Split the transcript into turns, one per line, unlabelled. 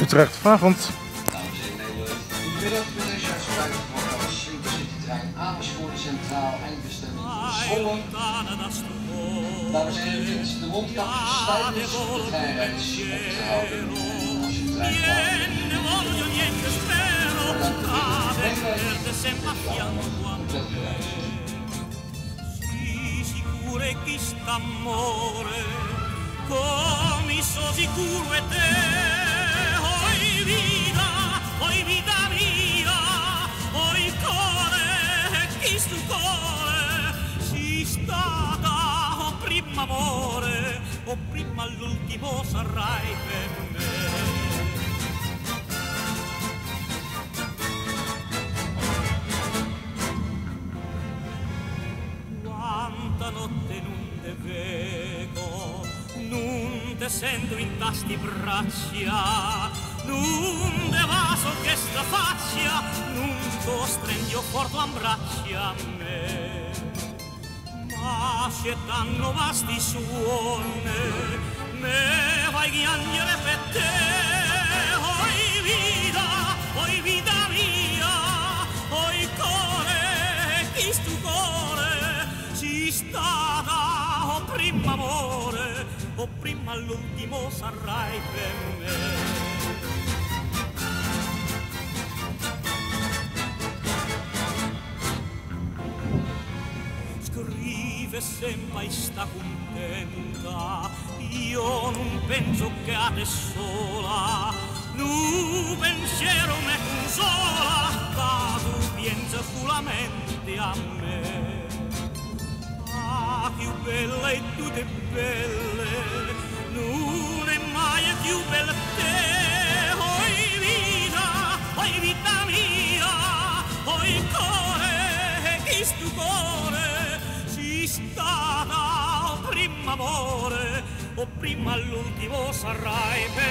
Utrecht vanavond.
Dames en heren, goedemiddag. Met deze uitspraak van de Sleep City-trein Amersfoort Centraal eindbestemming Zwolle. Dames en heren, vindt de mondkapjes tijdens de treinreis op te houden als je trein
sicuro e te, oi vita mia, oi core, chi stu core, si stata, o prima amore, o prima all'ultimo sarai per me. Quanta notte non te vedo, non te sento in tasti braccia, non te vaso che sta faccia, non to strendio porto a braccia a me. Ma c'è tanto vasti suone, me vai chiangere per te, oi vita mia, oi core, chi stu core, si stata, o prima amore, o prima all'ultimo sarai per me. Scrive sempre e sta contenta, io non penso che a te sola, nu pensiero me consola, ma tu pensa solamente a me. Più bella e tutte belle, non è mai più bella te, oi vita mia, oi core, chi stu core, si stata, o prima amore, o prima all'ultimo sarai per